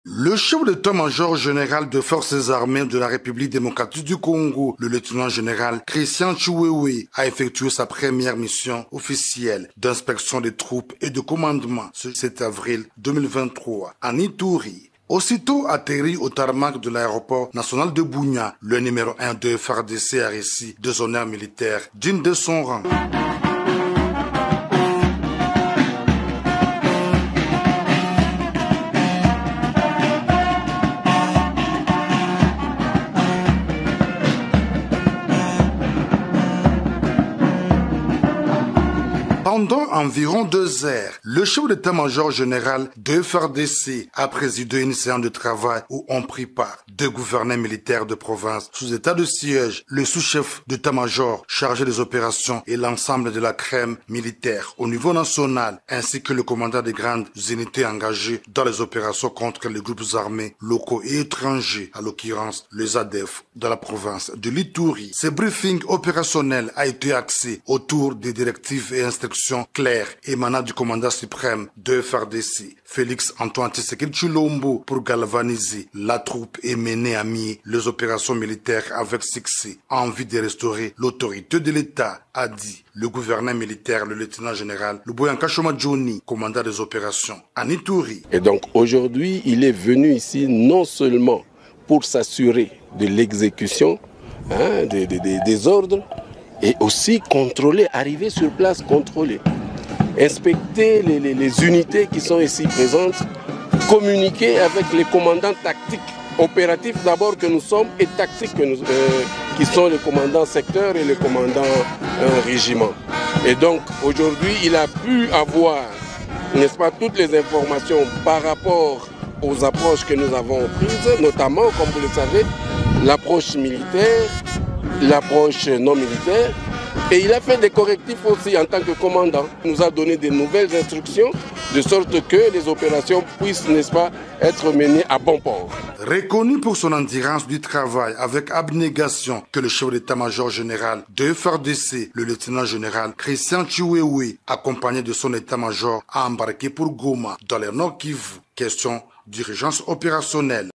Le chef d'état-major général des forces armées de la République démocratique du Congo, le lieutenant-général Christian Chiwewe, a effectué sa première mission officielle d'inspection des troupes et de commandement ce 7 avril 2023 à Ituri. Aussitôt atterri au tarmac de l'aéroport national de Bunia, le numéro 1 de FARDC a reçu des honneurs militaires dignes de son rang. Pendant environ 2 heures, le chef d'état-major général de FARDC a présidé une séance de travail où ont pris part deux gouverneurs militaires de province sous état de siège, le sous-chef d'état-major chargé des opérations et l'ensemble de la crème militaire au niveau national, ainsi que le commandant des grandes unités engagées dans les opérations contre les groupes armés locaux et étrangers, à l'occurrence les ADF de la province de l'Ituri. Ce briefing opérationnel a été axé autour des directives et instructions claires émanant du commandant suprême de FARDC, Félix Antoine Tshisekedi Tshilombo, pour galvaniser la troupe et mener à mieux les opérations militaires avec succès en vue de restaurer l'autorité de l'État, a dit le gouverneur militaire, le lieutenant-général Luboyanka Choma Johnny, commandant des opérations à Ituri. Et donc aujourd'hui, il est venu ici non seulement pour s'assurer de l'exécution des ordres, et aussi contrôler, arriver sur place, contrôler, inspecter les unités qui sont ici présentes, communiquer avec les commandants tactiques, opératifs d'abord que nous sommes et tactiques qui sont les commandants secteurs et les commandants régiment. Et donc aujourd'hui, il a pu avoir, n'est-ce pas, toutes les informations par rapport aux approches que nous avons prises, notamment, comme vous le savez, l'approche militaire, l'approche non militaire, et il a fait des correctifs aussi en tant que commandant. Il nous a donné des nouvelles instructions de sorte que les opérations puissent, n'est-ce pas, être menées à bon port. Reconnu pour son endurance du travail avec abnégation que le chef d'état-major général de FARDC, le lieutenant-général Christian Chiwewe, accompagné de son état-major, a embarqué pour Goma dans le Nord Kivu. Question d'urgence opérationnelle.